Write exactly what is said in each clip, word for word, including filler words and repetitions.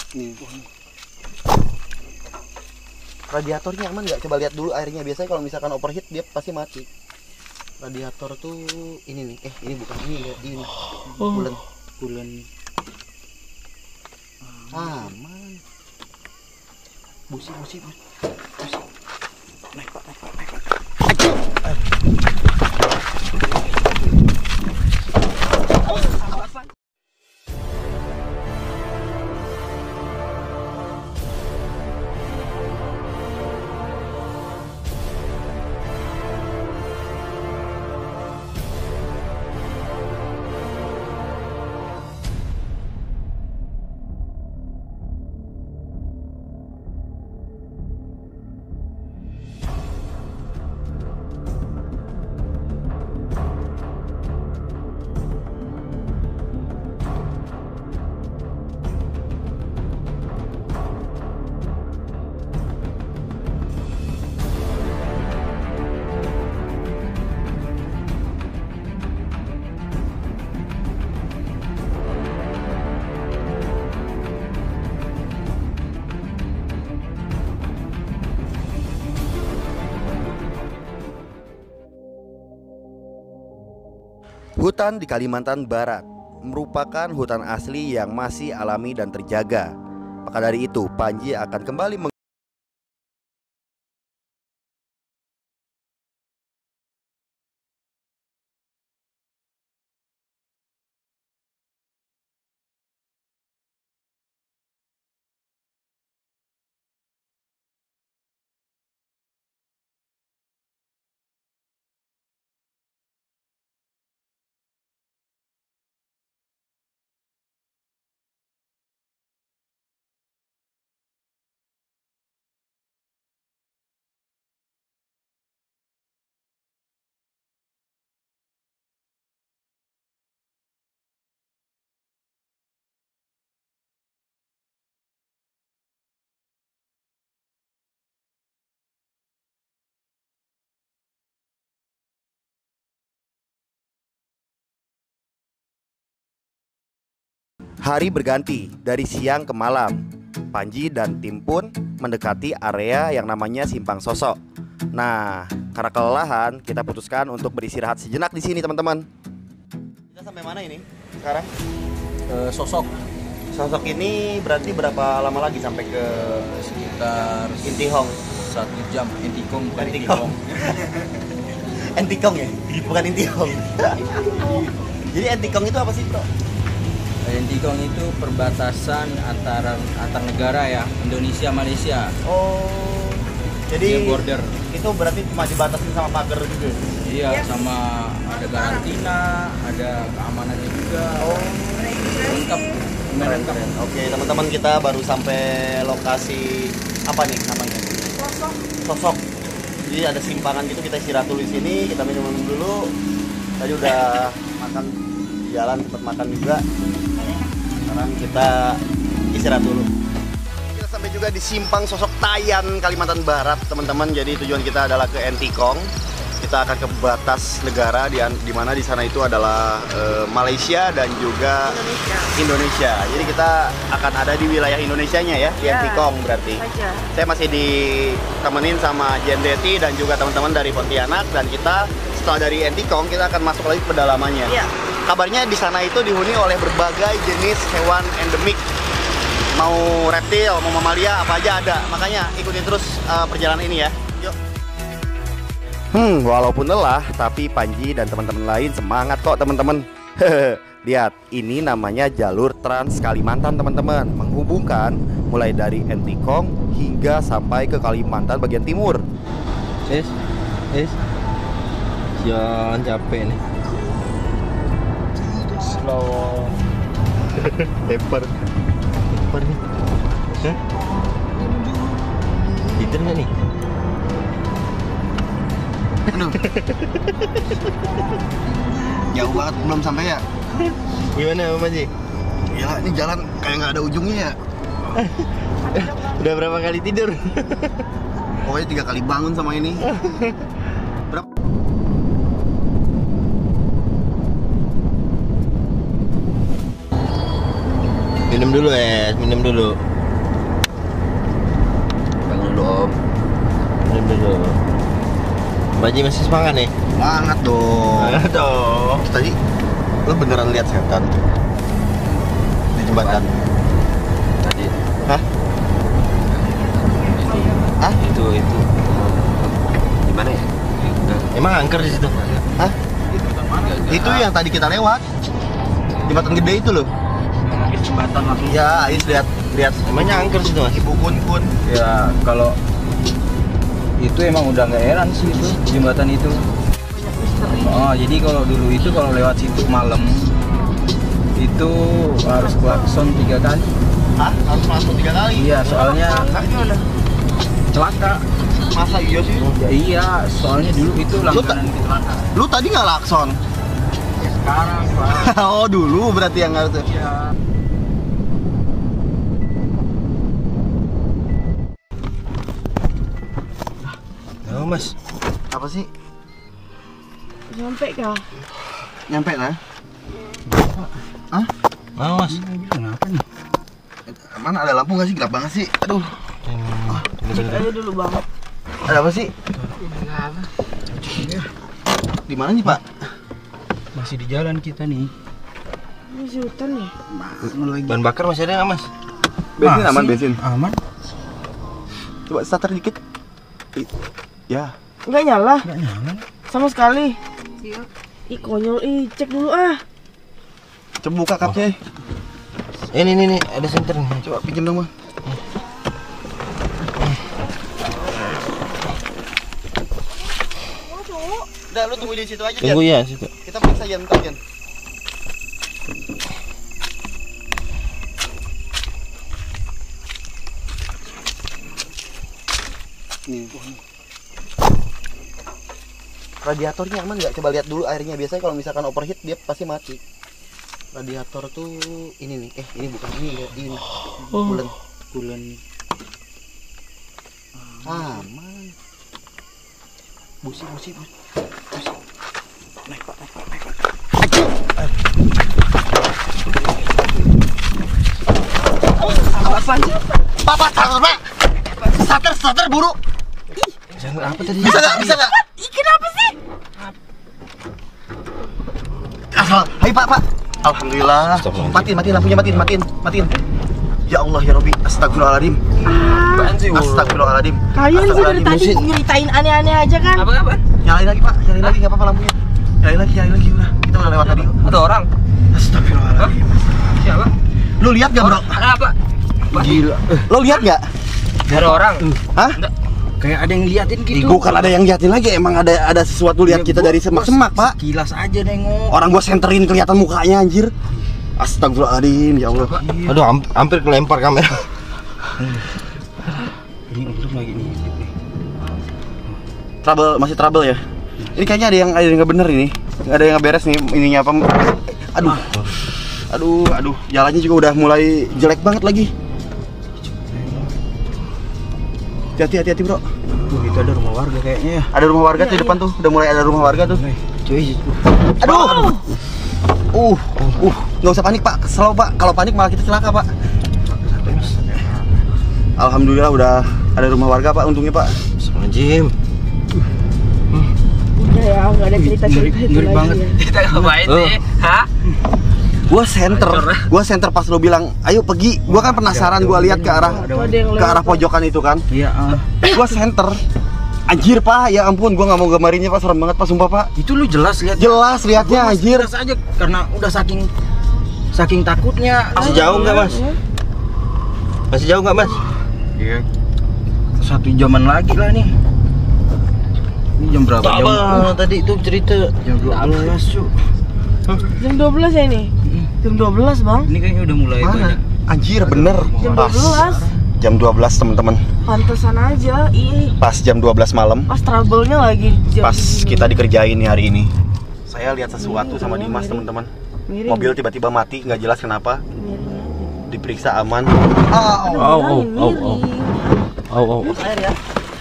Nih. Radiatornya aman nggak? Coba lihat dulu airnya. Biasanya kalau misalkan overheat dia pasti mati. Radiator tuh ini nih. Eh ini bukan ini ya. Ini bulan bulan aman. Busi busi busi. Naik pak naik pak naik pak. Hutan di Kalimantan Barat merupakan hutan asli yang masih alami dan terjaga. Maka dari itu, Panji akan kembali meng Hari berganti dari siang ke malam. Panji dan tim pun mendekati area yang namanya Simpang Sosok. Nah, karena kelelahan, kita putuskan untuk beristirahat sejenak di sini, teman-teman. Kita sampai mana ini sekarang? Ke Sosok. Sosok ini berarti berapa lama lagi sampai ke Sekitar Intihong? Satu jam. Intikong bukan Intikong. Intikong ya? Bukan Intihong. Jadi Intikong itu apa sih, bro? Intikong itu perbatasan antara antar negara ya, Indonesia Malaysia. Oh, jadi dia border. Itu berarti cuma dibatasin sama pagar juga. Iya, sama ada karantina, ada keamanannya juga. Oh, lengkap. keren keren. Oke, teman-teman, kita baru sampai lokasi apa nih namanya? Sosok. Sosok. Jadi ada simpangan gitu, kita istirahat dulu di sini, kita minum dulu. Tadi udah makan di jalan, sempat makan juga. Sekarang kita istirahat dulu. Kita sampai juga di Simpang Sosok Tayan, Kalimantan Barat, teman-teman. Jadi tujuan kita adalah ke Intikong. Kita akan ke batas negara di, di mana di sana itu adalah e, Malaysia dan juga Indonesia. Indonesia. Jadi kita akan ada di wilayah Indonesianya ya, di Ya, Intikong berarti. aja. Saya masih ditemenin sama Jendeti dan juga teman-teman dari Pontianak, dan kita setelah dari Intikong kita akan masuk lagi ke pedalamannya. Ya. Kabarnya di sana itu dihuni oleh berbagai jenis hewan endemik. Mau reptil, mau mamalia, apa aja ada. Makanya ikuti terus uh, perjalanan ini ya. Yuk. Hmm, walaupun lelah, tapi Panji dan teman-teman lain semangat kok, teman-teman. Lihat, ini namanya jalur Trans Kalimantan, teman-teman. Menghubungkan mulai dari Intikong hingga sampai ke Kalimantan bagian timur. Yes, yes. Jangan capek nih. Slow. Leper. Leper nih. Hah? Tidur nggak nih? Aduh. Jauh banget, belum sampai ya? Gimana Om Panji? Gila, ini jalan kayak nggak ada ujungnya ya. Udah berapa kali tidur? Pokoknya tiga kali bangun sama ini. Berapa? Minum dulu, eh, minum dulu. dulu Om. Minum dulu. Baji masih semangat nih? Banget dong. Banget dong. Terus tadi lu beneran lihat setan di jembatan? Tadi. Hah? Hah? Itu itu. Di mana ya? Emang angker di situ? Hah? Itu yang tadi kita lewat. Jembatan gede itu loh. Jembatan langsung. Ya, Ais lihat lihat Emangnya angker situ Mas? Ibu Kun Kun. Ya kalau itu emang udah nggak heran sih itu jembatan itu. Oh jadi kalau dulu itu kalau lewat situ malam itu harus klakson tiga kali. Hah? Harus masuk tiga kali? Iya soalnya celaka. Masa iya sih? Ya, iya soalnya dulu itu langganan kecelakaan. Lu tadi nggak lakson? Ya sekarang Pak. Oh dulu berarti yang harus. Iya. Oh Mas. Apa sih? Nyampe kah? Nyampe lah. Hah? Mau Mas. Kenapa nih? Mana ada lampu nggak sih? Gelap banget sih. Aduh. Ini Ayo dulu bang. Ada apa sih? Di mana nih Pak? Masih di jalan kita nih. Ini si hutan nih. Bahan bakar masih ada nggak Mas? Bensin aman Masih bensin. Aman. Coba starter dikit. I- Ya. Nggak nyala Nggak nyala. sama sekali. Ih konyol, ih cek dulu ah. Coba buka kapnya. Ini nih nih ada senter nih. Coba pinjam dong Bang. Udah lu tunggu di situ aja Tunggu Jan. ya situ. Kita periksa Jan, bentar Jan. Nih. Radiatornya aman nggak? Coba lihat dulu airnya. Biasanya kalau misalkan overheat dia pasti mati. Radiator tuh ini nih. Eh ini bukan ini ya. Ini. Bulan. Bulan. Aman. Busi busi busi. Busi. Naik Pak, naik Pak, naik Pak. Apa sih? Pak, Pak, starter Pak. Starter, starter buru. Jangan apa tadi? Bisa nggak? Bisa nggak? Ih kenapa sih? Asal, hai Pak, Pak. Alhamdulillah. Astagfirullahaladzim. Matiin, matiin lampunya, matiin, matiin, matiin. Ya Allah ya Robbi, astagfirullahaladzim. Astagfirullahaladzim. Kalian sih dari tadi Astagfirullahaladzim. nyeritain aneh-aneh aja kan? Apa-apa? Nyalain lagi Pak, nyalain lagi nggak apa-apa lampunya. Nyalain lagi, nyalain lagi udah. Kita udah lewat tadi. Ada orang. Astagfirullahaladzim. Siapa? Lu lihat nggak bro? Ada apa? Gila. Lo lihat nggak? Ada orang. Hah? Kayak ada yang liatin gitu. Bukan ada yang liatin lagi, emang ada ada sesuatu lihat kita dari semak-semak Pak. Kilas aja nengok. Orang gua senterin kelihatan mukanya anjir. Astagfirullahaladzim, ya Allah. Aduh ham- hampir kelempar kamera. Ini untung lagi nih. Trouble, masih trouble ya? Ini kayaknya ada yang ada yang nggak bener ini. Nggak ada yang nggak beres nih ininya apa? Aduh. Aduh, aduh, jalannya juga udah mulai jelek banget lagi. Hati-hati, hati-hati bro. Tuh itu ada rumah warga kayaknya ya. Ada rumah warga tuh di depan tuh, udah mulai ada rumah warga tuh. Cuy. Aduh. Uh, uh, nggak usah panik Pak, slow Pak. Kalau panik malah kita celaka Pak. Alhamdulillah udah ada rumah warga Pak, untungnya Pak. Astagfirullahaladzim. Udah ya, nggak ada cerita-cerita itu Ngeri lagi banget. ya. Kita ngapain sih? Hah? Gua center, gua center pas lo bilang, ayo pergi. Gua kan penasaran, gua lihat ke arah Ada yang ke arah lewat, Pak. pojokan itu kan. Iya. ah. Gua center. Anjir Pak, ya ampun, gua nggak mau gambarinnya Pak, serem banget Pak, sumpah Pak. Itu lu jelas lihat. Jelas lihatnya anjir. Jelas aja karena udah saking saking takutnya. Masih jauh nggak Mas? Masih jauh nggak Mas? Iya. Satu jaman lagi lah nih. Ini jam berapa? Jam, Apa tadi itu cerita? jam dua belas cu. Jam dua belas ya ini? Jam dua belas bang? Ini kayaknya udah mulai Mana? banyak. Anjir bener. Jam Pas dua belas? jam dua belas teman-teman. Pantesan aja, ih. Pas jam dua belas malam. Pas trouble-nya lagi jam Pas segini. kita dikerjain nih hari ini. Saya lihat sesuatu sama Miring, Dimas miring. teman-teman. Miring. Mobil tiba-tiba mati, nggak jelas kenapa. Miring. Diperiksa aman. Aduh, Oh, oh, bilangin oh, miring. Oh oh. Air ya.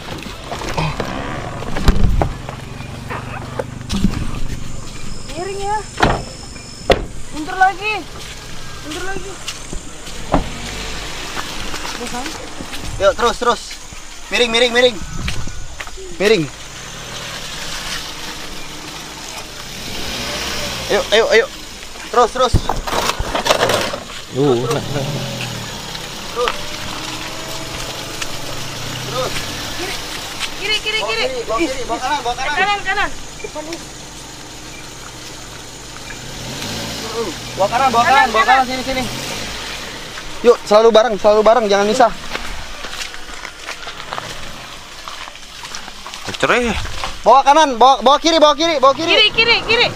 Miring ya. Mundur lagi. Mundur lagi. Udah kan? Yuk terus terus. Miring, miring, miring. Miring. Ayo, ayo, ayo. Terus, terus. Uh, Terus. Terus. Terus. Kiri, kiri, Bawa kiri. kiri, bawa kiri, bawa kanan, bawa kanan. Kanan, kanan. Bawa kanan, bawa kanan, bawa kanan sini sini. Yuk, selalu bareng, selalu bareng, jangan misah. cereh. Bawa kanan, bawa, bawa kiri, bawa kiri, bawa kiri. Kiri, kiri, kiri.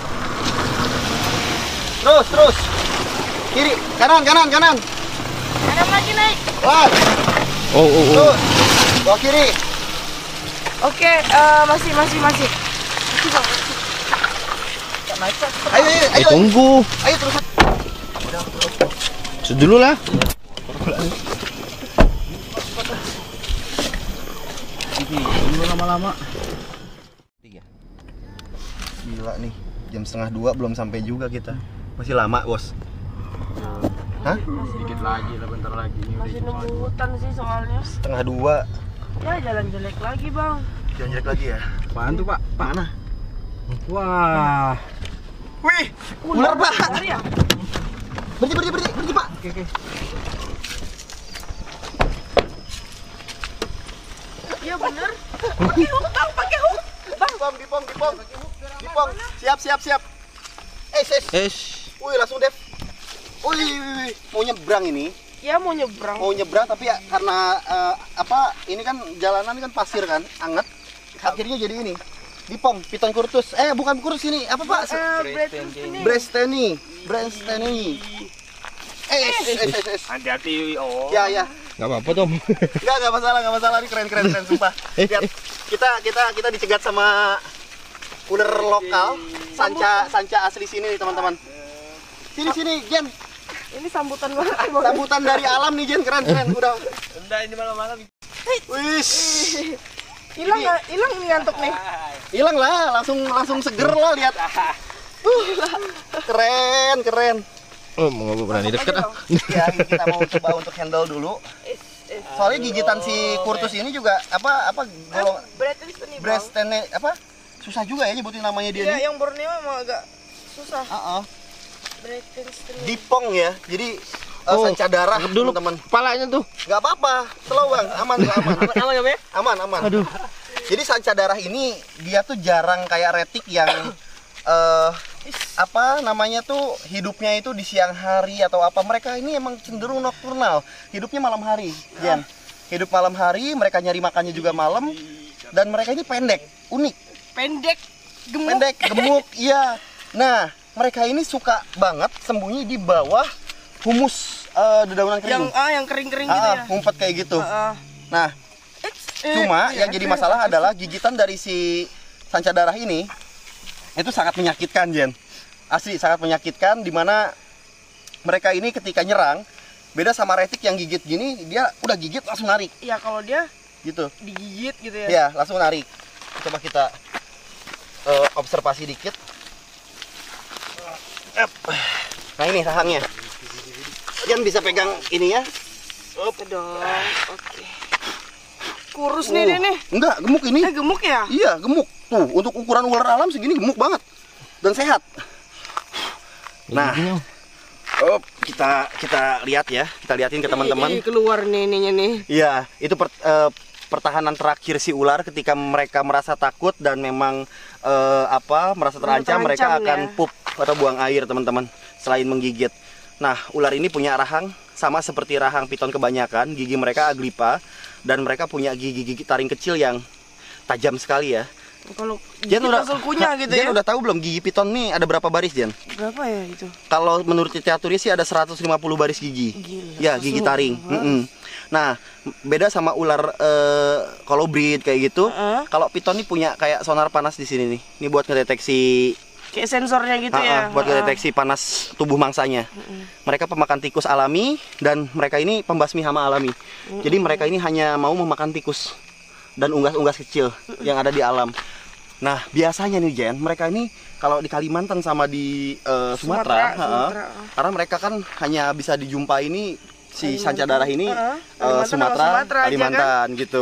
Terus, terus. Kiri, kanan, kanan, kanan. Kanan lagi naik. Wah, Oh, oh, oh. terus. Bawa kiri. Oke, eh, masih, masih, masih. Masih, Bang. Naik, Bang. Ayo, ayo, Eh, ayo. tunggu. Ayo terus. Sedulu lah. Tunggu lama-lama. Gila nih, jam setengah dua belum sampai juga kita. Masih lama, bos. Hah? Sedikit lagi lah, bentar lagi. Ini udah Masih nunggu hutan sih soalnya. Setengah dua. Ya, jalan jelek lagi, Bang. Jangan jelek lagi ya. apaan tuh, Pak? Mana? Wah. Wih, ular, Pak. Ular ya? Berhenti, berhenti, berhenti, berhenti, Pak. Oke, oke. Iya bener. Pakai hook, Bang, pakai hook. Bang, Dipong, dipong, dipong. Dipong. Siap, siap, siap. Eh, eh. Es. Wih, langsung Dev. Wih, wih, wih. Mau nyebrang ini. ya mau nyebrang. Mau nyebrang tapi ya karena eh, apa? Ini kan jalanan kan pasir kan, anget. Akhirnya jadi ini. Dipong, piton kurtus. Eh, bukan kurtus ini. Apa, Pak? Eh, Breakfast ini. Bresteni. Bresteni. Eh, eh, eh, eh, eh. Hati-hati, oh. Ya, ya. Nggak apa-apa, Tom. Enggak, enggak masalah, enggak masalah. Ini keren, keren, keren, sumpah. Lihat, kita kita kita dicegat sama ular lokal, sanca sanca asli sini nih, teman-teman. Sini sini, Jen. Ini sambutan banget sih, Bang. Sambutan dari alam nih, Jen. Keren, keren. Udah. Udah ini malam-malam. Wis. Hilang nggak? Hilang nih ngantuk nih. Hilang lah, langsung langsung seger lo lihat. Uh, keren, keren. Oh, mau nggak berani deket ah. Ya, ini kita mau coba untuk handle dulu. Soalnya gigitan si kurtus ini juga apa apa golong Breakfast ini, Bang. Brestene apa? Susah juga ya nyebutin namanya dia Iya, nih. yang Borneo emang agak susah. Heeh. Breakfast ini. Dipong ya. Jadi uh, Oh, sanca darah dulu teman-teman. kepalanya tuh. Gak apa-apa, slow bang, aman, gak aman, Aman ya, Be? aman, aman. Aduh. Jadi sanca darah ini dia tuh jarang kayak retik yang eh apa namanya tuh hidupnya itu di siang hari atau apa. Mereka ini emang cenderung nokturnal, hidupnya malam hari, Jan. Hidup malam hari, mereka nyari makannya juga malam, dan mereka ini pendek, unik, Pendek, gemuk. pendek, gemuk, iya. Nah, mereka ini suka banget sembunyi di bawah humus eh, dedaunan kering. Yang ah yang kering-kering gitu Ah, ya. ngumpet kayak gitu. Ah, ah. Nah, Eh, cuma iya, yang jadi iya. masalah adalah gigitan dari si sanca darah ini itu sangat menyakitkan, Jen. Asli sangat menyakitkan, dimana mereka ini ketika nyerang beda sama retik yang gigit gini, dia udah gigit langsung narik Ya kalau dia gitu. digigit gitu ya. Ya, langsung narik. Coba kita eh, observasi dikit. Ep. Nah, ini rahangnya. Jen bisa pegang ini ya. Dong. Oke. Kurus nih dia nih. Enggak, gemuk ini. Eh gemuk ya? Iya, gemuk. Tuh, untuk ukuran ular alam segini gemuk banget dan sehat. Nah, oh, kita kita lihat ya, kita liatin ke teman-teman. Ih, keluar nih ininya nih. Iya, itu per, eh, pertahanan terakhir si ular ketika mereka merasa takut dan memang eh, apa merasa terancam, Terancam, mereka akan ya. pup atau buang air, teman-teman, selain menggigit. Nah, ular ini punya rahang sama seperti rahang piton kebanyakan, gigi mereka aglipa dan mereka punya gigi-gigi taring kecil yang tajam sekali ya. Kalau Jen gigit udah langsung kunyah gitu Jen ya. udah tahu belum gigi piton nih ada berapa baris, Jen? Berapa ya itu? Kalau menurut literaturnya sih ada seratus lima puluh baris gigi. Gila, Ya, gigi seratus lima puluh taring. Mm-mm. Nah, beda sama ular eh, kolobrid kayak gitu. Heeh. Kalau piton nih punya kayak sonar panas di sini nih. Ini buat ngedeteksi Kayak sensornya gitu Ah, ya. ah, buat Ah. ngedeteksi panas tubuh mangsanya. Mereka pemakan tikus alami dan mereka ini pembasmi hama alami. Jadi mereka ini hanya mau memakan tikus dan unggas-unggas kecil yang ada di alam. Nah, biasanya nih, Jen, mereka ini kalau di Kalimantan sama di eh, Sumatera, Sumatera, ha-ha, Sumatera. karena mereka kan hanya bisa dijumpai ini si sanca darah ini Ha-ha. eh, Kalimantan sama Sumatera, Sumatera aja, Kalimantan gitu.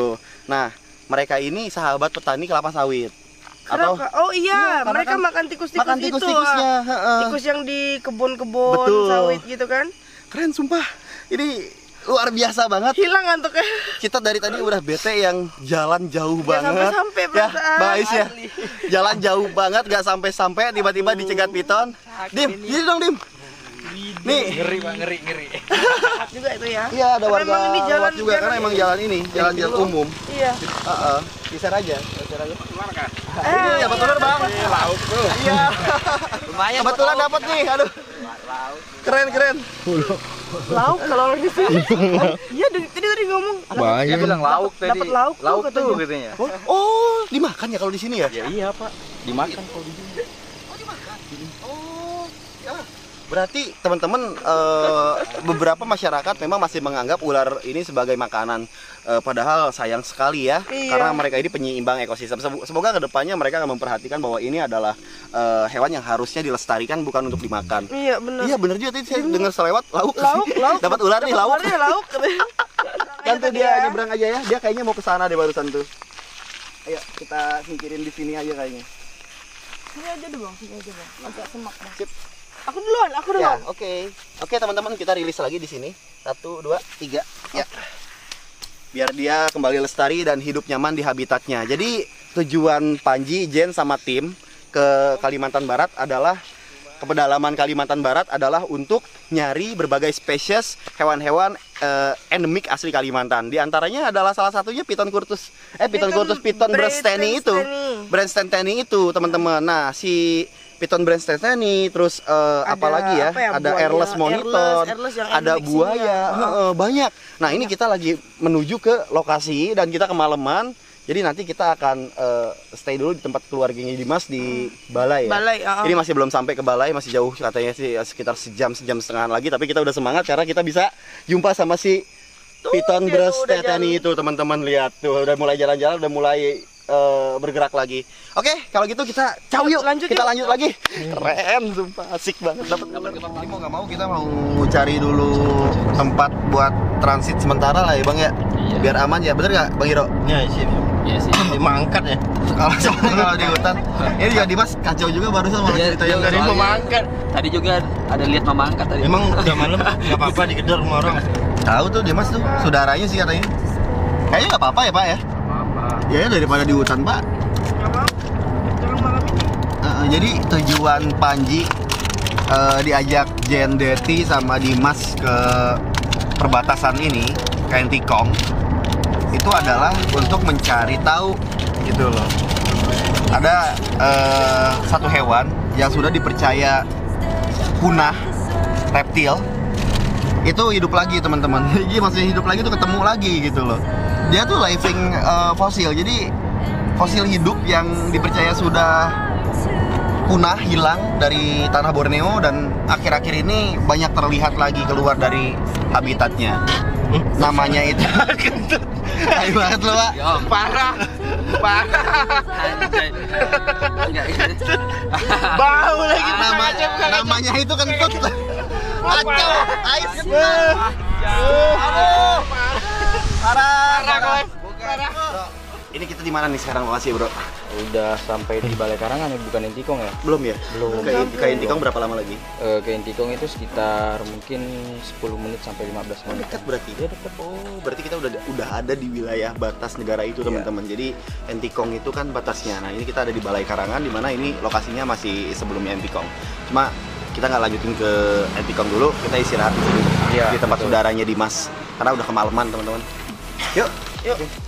Nah, mereka ini sahabat petani kelapa sawit. Kenapa? Oh iya, Iya, mereka kan makan tikus-tikus makan itu. tikus-tikusnya, ah. heeh. Tikus yang di kebun-kebun Betul. sawit gitu kan. Keren sumpah. Ini luar biasa banget. Hilang ngantuknya. Kita dari tadi udah bete yang jalan jauh Nggak banget. sampai-sampai ya, perasaan. Bang Ais ya. Jalan jauh banget, gak sampai-sampai tiba-tiba dicegat piton. Dim, ini dong Dim. Nih, Ngeri Pak, ngeri, ngeri. Juga itu ya. iya ada Karena warga emang ini jalan- lewat juga jalan- karena emang jalan ini, jalan-jalan umum. Iya. Heeh. Geser aja, geser aja. Eh, Ini dapat telur, Bang. Lauk tuh. Iya. Lumayan. Kebetulan dapat nih. Aduh. Keren, keren. lauk kalau orang di sini. Iya, dari tadi tadi ngomong. Dia bilang lauk tadi. dapat lauk tuh Lauk tuh katanya. katanya. Oh, oh, dimakan ya kalau di sini ya? Ya iya Pak, dimakan kalau di sini. Oh, ya. Berarti teman-teman eh, beberapa masyarakat memang masih menganggap ular ini sebagai makanan. Eh, padahal sayang sekali ya, Iya. karena mereka ini penyeimbang ekosistem. Sem- Semoga kedepannya mereka akan memperhatikan bahwa ini adalah eh, hewan yang harusnya dilestarikan bukan untuk dimakan. Iya, benar. Iya bener juga tadi saya dengar selewat lauk. Lauk, lauk. Dapat ular nih lauk. Dapat ular nih, lauk. Kan tuh dia nyebrang aja ya. Dia kayaknya mau ke sana deh barusan tuh. Ayo kita singkirin di sini aja kayaknya. Sini aja deh, Bang. Sini aja, Bang. Agak semak, Bang. Sip. Aku duluan, aku Ya, duluan. oke. Oke, teman-teman, kita rilis lagi di sini. Satu, dua, tiga. Ya. Biar dia kembali lestari dan hidup nyaman di habitatnya. Jadi, tujuan Panji, Jen, sama tim ke Kalimantan Barat adalah ke pedalaman Kalimantan Barat adalah untuk nyari berbagai spesies hewan-hewan eh, endemik asli Kalimantan. Di antaranya adalah salah satunya piton kurtus. Eh, piton Piton kurtus, piton brandsteni itu. brandsteni. Brandsteni itu, teman-teman. Nah, si piton brandsteni terus eh, Ada apa lagi ya? apa ya, Ada buaya, airless monitor, airless, airless yang ada endemik buaya, sini ya. heeh, banyak. Nah, ini kita lagi menuju ke lokasi dan kita kemalaman. Jadi nanti kita akan eh, stay dulu di tempat keluarganya Dimas di Balai ya. Balai, uh-uh. Ini masih belum sampai ke Balai, masih jauh katanya sih sekitar sejam sejam setengah lagi. Tapi kita udah semangat karena kita bisa jumpa sama si Tuh, piton dia tuh udah brandsteni itu, teman-teman lihat tuh udah mulai jalan-jalan, udah mulai eh, bergerak lagi. Oke, kalau gitu kita caw yuk, Lanjut kita yuk. lanjut lagi. Keren, sumpah asik banget. Dapat Jadi mau nggak mau kita mau cari dulu tempat buat transit sementara lah ya bang ya, biar aman ya, bener nggak bang Hiro? Ya sih. Iya sih. Dimangkat ya. Kalau soalnya kalau di hutan, ini juga Dimas kacau juga barusan malah cerita yang dari soalnya memangkat. Tadi juga ada lihat mama angkat tadi. Emang udah malam nggak apa-apa digedor sama orang. tahu tuh Dimas tuh saudaranya sih katanya. Kayaknya nggak apa-apa ya pak ya? apa? Ya daripada di hutan pak. Nggak mau. Jangan malam ini. Uh, jadi tujuan Panji uh, diajak Jen, Deti sama Dimas ke perbatasan ini, ke Entikong, itu adalah untuk mencari tahu gitu loh. Ada uh, satu hewan yang sudah dipercaya punah, reptil, itu hidup lagi teman-teman. Jadi masih hidup lagi tuh ketemu lagi gitu loh. Dia tuh living uh, fosil, jadi fosil hidup yang dipercaya sudah punah, hilang dari tanah Borneo dan akhir-akhir ini banyak terlihat lagi keluar dari habitatnya. Namanya itu kentut. Hai banget lo, Pak. Ya, Parah. Parah. Anjay. Enggak gitu. Bau lagi nama, namanya itu kentut. Kacau. Ais kentut. Aduh. Parah. Parah. Parah. Ini kita di mana nih sekarang lokasi, Bro? Udah sampai di Balai Karangan ya, bukan Entikong ya? Belum ya? Belum. Ke, ke Entikong berapa lama lagi? Eh, ke Entikong itu sekitar mungkin sepuluh menit sampai lima belas Oh, menit. dekat berarti. Ya dekat. Oh, berarti kita udah udah ada di wilayah batas negara itu, teman-teman. Jadi Entikong itu kan batasnya. Nah, ini kita ada di Balai Karangan di mana ini lokasinya masih sebelumnya Entikong. Cuma kita nggak lanjutin ke Entikong dulu, kita istirahat di sini. Iya, di tempat betul. saudaranya Dimas. Karena udah kemalaman, teman-teman. Yuk, yuk.